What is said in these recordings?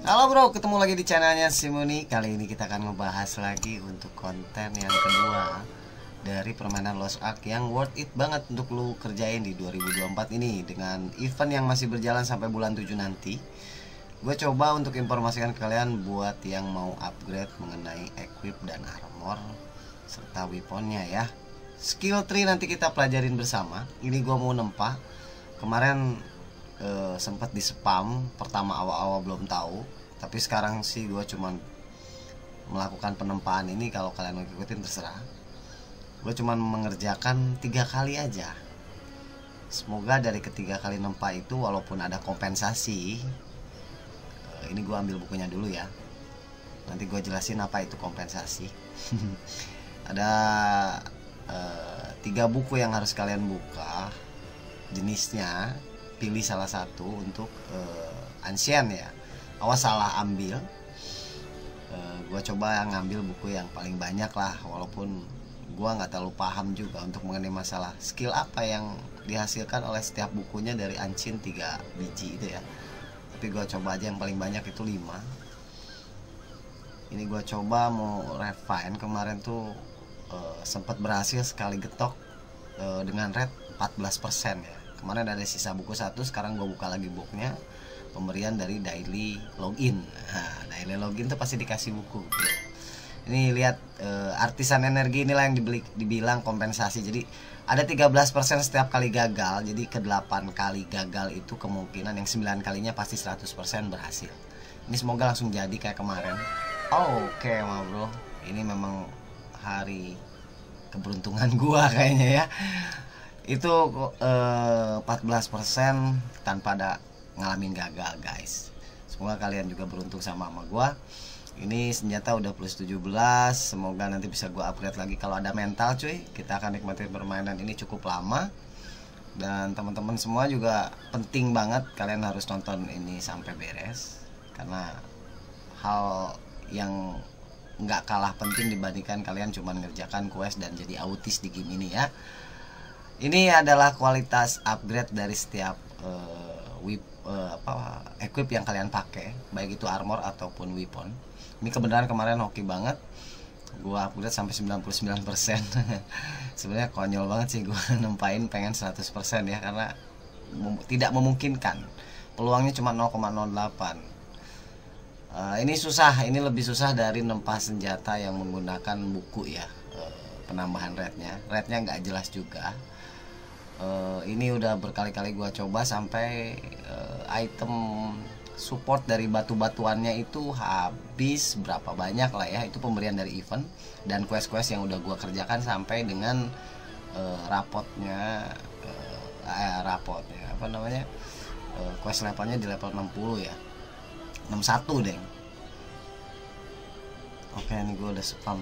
Halo bro, ketemu lagi di channelnya Simoni. Kali ini kita akan ngebahas lagi untuk konten yang kedua dari permainan Lost Ark yang worth it banget untuk lu kerjain di 2024 ini. Dengan event yang masih berjalan sampai bulan 7 nanti, gue coba untuk informasikan ke kalian buat yang mau upgrade mengenai equip dan armor serta weaponnya ya. Skill tree nanti kita pelajarin bersama. Ini gue mau nempah. Kemarin sempat di spam pertama awal-awal belum tahu, tapi sekarang sih gue cuman melakukan penempahan ini. Kalau kalian mau ikutin terserah, gue cuman mengerjakan 3 kali aja. Semoga dari ketiga kali nempah itu walaupun ada kompensasi, ini gue ambil bukunya dulu ya, nanti gue jelasin apa itu kompensasi. Ada 3 buku yang harus kalian buka, jenisnya pilih salah satu untuk ancient ya. Awas salah ambil. Gue coba ngambil buku yang paling banyak lah, walaupun gue nggak terlalu paham juga untuk mengenai masalah skill apa yang dihasilkan oleh setiap bukunya dari ancient 3 biji itu ya. Tapi gue coba aja yang paling banyak itu 5. Ini gue coba mau refine. Kemarin tuh sempat berhasil sekali getok dengan rate 14% ya. Kemarin ada sisa buku 1, sekarang gue buka lagi booknya, pemberian dari daily login. Nah, daily login tuh pasti dikasih buku. Ini lihat artisan energi inilah yang dibilang kompensasi. Jadi ada 13% setiap kali gagal. Jadi ke 8 kali gagal itu kemungkinan yang 9 kalinya pasti 100% berhasil. Ini semoga langsung jadi kayak kemarin. Oke, ma bro. Ini memang hari keberuntungan gua kayaknya ya. Itu 14% tanpa ada ngalamin gagal guys. Semoga kalian juga beruntung sama gua. Ini senjata udah plus 17. Semoga nanti bisa gua upgrade lagi kalau ada mental cuy. Kita akan nikmatin permainan ini cukup lama. Dan teman-teman semua juga penting banget kalian harus nonton ini sampai beres, karena hal yang nggak kalah penting dibandingkan kalian cuma ngerjakan quest dan jadi autis di game ini ya. Ini adalah kualitas upgrade dari setiap equip yang kalian pakai, baik itu armor ataupun weapon. Ini kebenaran kemarin hoki banget, gua upgrade sampai 99%. Sebenarnya konyol banget sih gua nempain pengen 100% ya, karena tidak memungkinkan. Peluangnya cuma 0,08. Ini susah, ini lebih susah dari nempah senjata yang menggunakan buku ya. Penambahan rate-nya nggak jelas juga. Ini udah berkali-kali gua coba sampai item support dari batu-batuannya itu habis berapa banyak lah ya. Itu pemberian dari event dan quest-quest yang udah gua kerjakan sampai dengan rapotnya apa namanya, quest levelnya di level 60 ya, 61 deng. Oke, ini gua udah spam.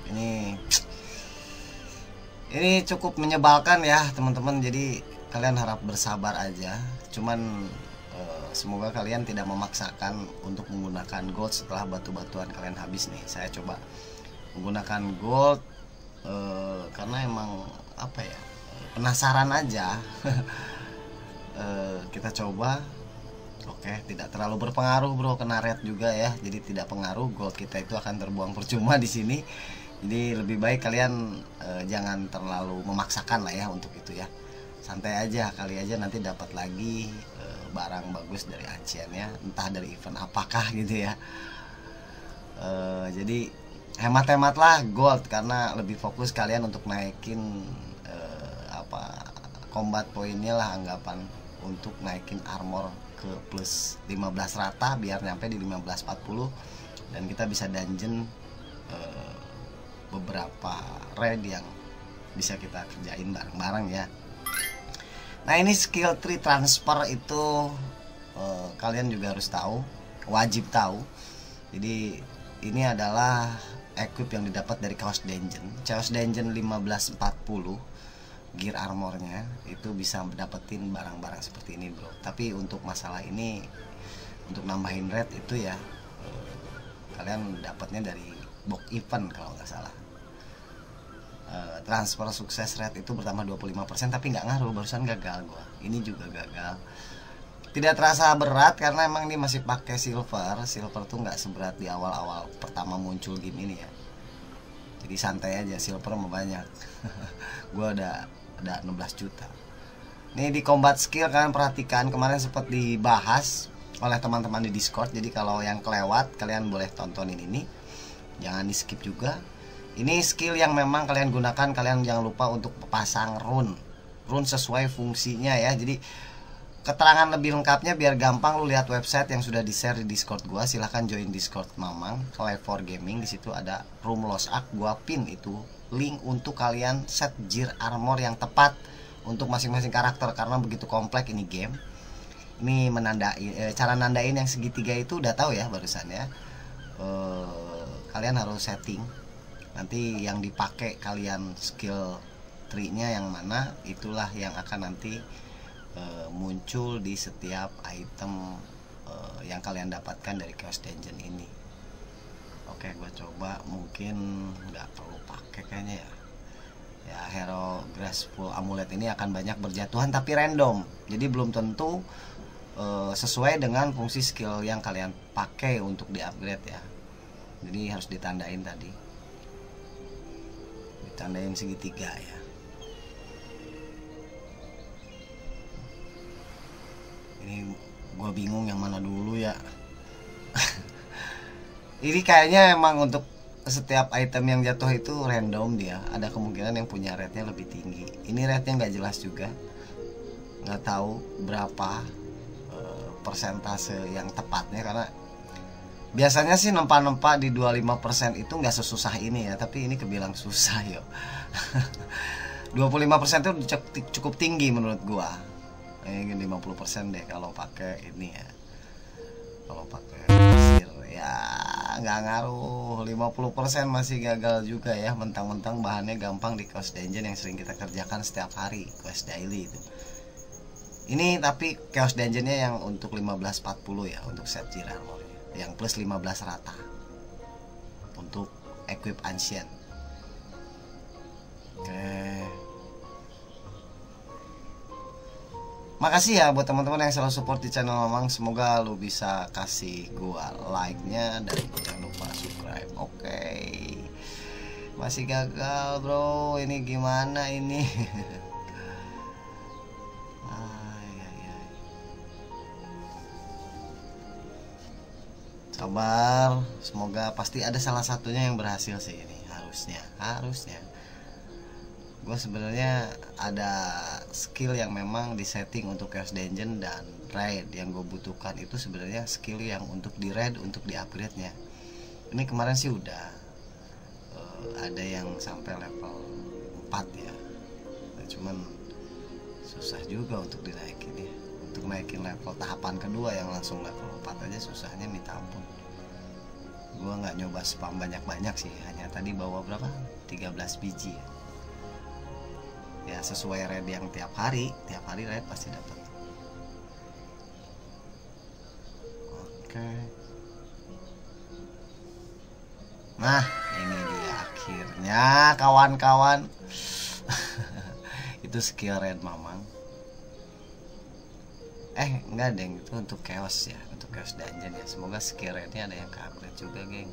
Ini cukup menyebalkan ya teman-teman, jadi kalian harap bersabar aja. Cuman semoga kalian tidak memaksakan untuk menggunakan gold setelah batu-batuan kalian habis nih. Saya coba menggunakan gold karena emang apa ya, penasaran aja. Kita coba. Oke, tidak terlalu berpengaruh bro, kena red juga ya, jadi tidak pengaruh. Gold kita itu akan terbuang percuma di sini. Jadi lebih baik kalian jangan terlalu memaksakan lah ya untuk itu ya. Santai aja, kali aja nanti dapat lagi barang bagus dari ancient ya, entah dari event apakah gitu ya. Jadi hemat-hematlah gold, karena lebih fokus kalian untuk naikin combat poinnya lah, anggapan untuk naikin armor ke plus 15 rata biar nyampe di 1540 dan kita bisa dungeon beberapa raid yang bisa kita kerjain bareng-bareng ya. Nah, ini skill tree transfer itu kalian juga harus tahu, wajib tahu. Jadi ini adalah equip yang didapat dari Chaos Dungeon 1540. Gear armornya itu bisa dapetin barang-barang seperti ini bro. Tapi untuk masalah ini, untuk nambahin raid itu ya kalian dapatnya dari box event kalau nggak salah. Transfer sukses rate itu bertambah 25%, tapi nggak ngaruh, barusan gagal gua. Ini juga gagal. Tidak terasa berat karena emang ini masih pakai silver. Silver tuh nggak seberat di awal-awal pertama muncul game ini ya. Jadi santai aja, silver mau banyak. Gua ada 16 juta. Nih di combat skill kalian perhatikan, kemarin sempat dibahas oleh teman-teman di Discord. Jadi kalau yang kelewat kalian boleh tontonin ini. Jangan di skip juga. Ini skill yang memang kalian gunakan, kalian jangan lupa untuk pasang rune sesuai fungsinya ya. Jadi keterangan lebih lengkapnya biar gampang lu lihat website yang sudah di-share di Discord gua. Silahkan join Discord Mamang Live4 Gaming. Di situ ada room Lost Ark, gua pin itu link untuk kalian set gear armor yang tepat untuk masing-masing karakter karena begitu kompleks ini game. Ini menandai cara nandain yang segitiga itu udah tahu ya barusan ya. Kalian harus setting. Nanti yang dipakai kalian skill tree-nya yang mana, itulah yang akan nanti muncul di setiap item yang kalian dapatkan dari Chaos Dungeon ini. Oke, gue coba, mungkin nggak perlu pakai kayaknya ya. Ya, Hero Graceful Amulet ini akan banyak berjatuhan tapi random, jadi belum tentu sesuai dengan fungsi skill yang kalian pakai untuk di upgrade ya. Jadi harus ditandain tadi, ditandain segitiga ya. Ini gue bingung yang mana dulu ya. Ini kayaknya emang untuk setiap item yang jatuh itu random dia. Ada kemungkinan yang punya rate-nya lebih tinggi. Ini rate-nya nggak jelas juga, nggak tahu berapa persentase yang tepatnya, karena biasanya sih nempa-nempa di 25% itu nggak sesusah ini ya. Tapi ini kebilang susah yo. 25% itu cukup tinggi menurut gua. Ini 50% deh kalau pakai ini ya. Kalau pakai pasir ya nggak ngaruh. 50% masih gagal juga ya. Mentang-mentang bahannya gampang di Chaos Dungeon yang sering kita kerjakan setiap hari, quest daily itu. Ini tapi Chaos Dungeonnya yang untuk 1540 ya, untuk set gear armor yang plus 15 rata untuk equip ancient. Oke. Makasih ya buat teman-teman yang selalu support di channel Mamang. Semoga lu bisa kasih gua like-nya dan jangan lupa subscribe. Oke. Masih gagal, bro. Ini gimana ini? Sabar, semoga pasti ada salah satunya yang berhasil sih ini. Harusnya. Gue sebenarnya ada skill yang memang disetting untuk Chaos Dungeon dan raid. Yang gue butuhkan itu sebenarnya skill yang untuk di raid, untuk di upgrade nya. Ini kemarin sih udah ada yang sampai level 4 ya. Nah, cuman susah juga untuk dinaikin ya. Untuk naikin level tahapan kedua yang langsung level 4 aja susahnya minta ampun. Gue nggak nyoba spam banyak-banyak sih, hanya tadi bawa berapa? 13 biji ya. Ya sesuai raid yang tiap hari raid pasti dapat. Oke. Nah ini dia akhirnya kawan-kawan. Itu skill raid Mamang. Enggak deng, itu untuk chaos ya, untuk Chaos Dungeon ya. Semoga skill raidnya ada yang ke upgrade juga geng.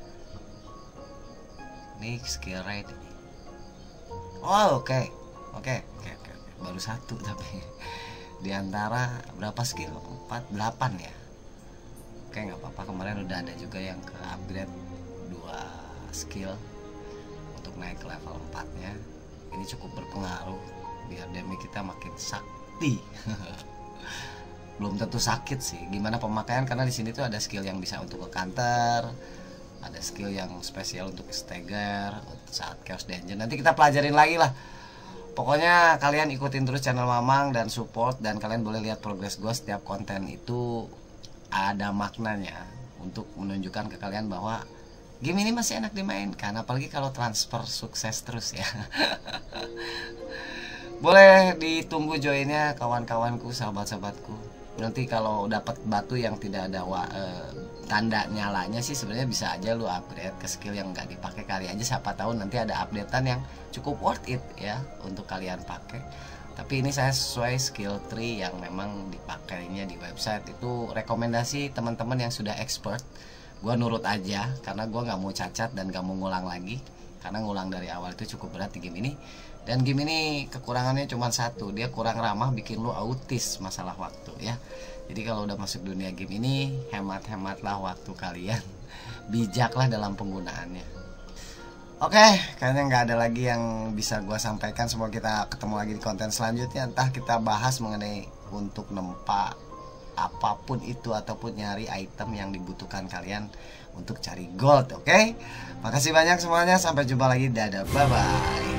Ini skill raid ini. Oh oke. Baru satu tapi di antara berapa skill? 4, 8 ya. Oke, nggak apa-apa. Kemarin udah ada juga yang ke upgrade 2 skill untuk naik ke level 4-nya. Ini cukup berpengaruh biar damage kita makin sakti. Belum tentu sakit sih. Gimana pemakaian, karena di sini tuh ada skill yang bisa untuk ke counter, ada skill yang spesial untuk stagger saat Chaos Dungeon. Nanti kita pelajarin lagi lah. Pokoknya kalian ikutin terus channel Mamang dan support, dan kalian boleh lihat progres gue. Setiap konten itu ada maknanya untuk menunjukkan ke kalian bahwa game ini masih enak dimainkan, apalagi kalau transfer sukses terus ya. Boleh ditunggu joinnya kawan-kawanku, sahabat-sahabatku. Nanti kalau dapat batu yang tidak ada tanda nyalanya sih sebenarnya bisa aja lu upgrade ke skill yang nggak dipakai kali aja. Siapa tahu nanti ada updatean yang cukup worth it ya untuk kalian pakai. Tapi ini saya sesuai skill tree yang memang dipakainya di website. Itu rekomendasi teman-teman yang sudah expert. Gua nurut aja karena gua nggak mau cacat dan nggak mau ngulang lagi. Karena ngulang dari awal itu cukup berat di game ini. Dan game ini kekurangannya cuma satu, dia kurang ramah, bikin lu autis masalah waktu ya. Jadi kalau udah masuk dunia game ini, hemat-hematlah waktu kalian. Bijaklah dalam penggunaannya. Oke, kayaknya nggak ada lagi yang bisa gue sampaikan. Semoga kita ketemu lagi di konten selanjutnya. Entah kita bahas mengenai untuk nempa apapun itu ataupun nyari item yang dibutuhkan kalian untuk cari gold. Oke, makasih banyak semuanya. Sampai jumpa lagi. Dadah, bye bye.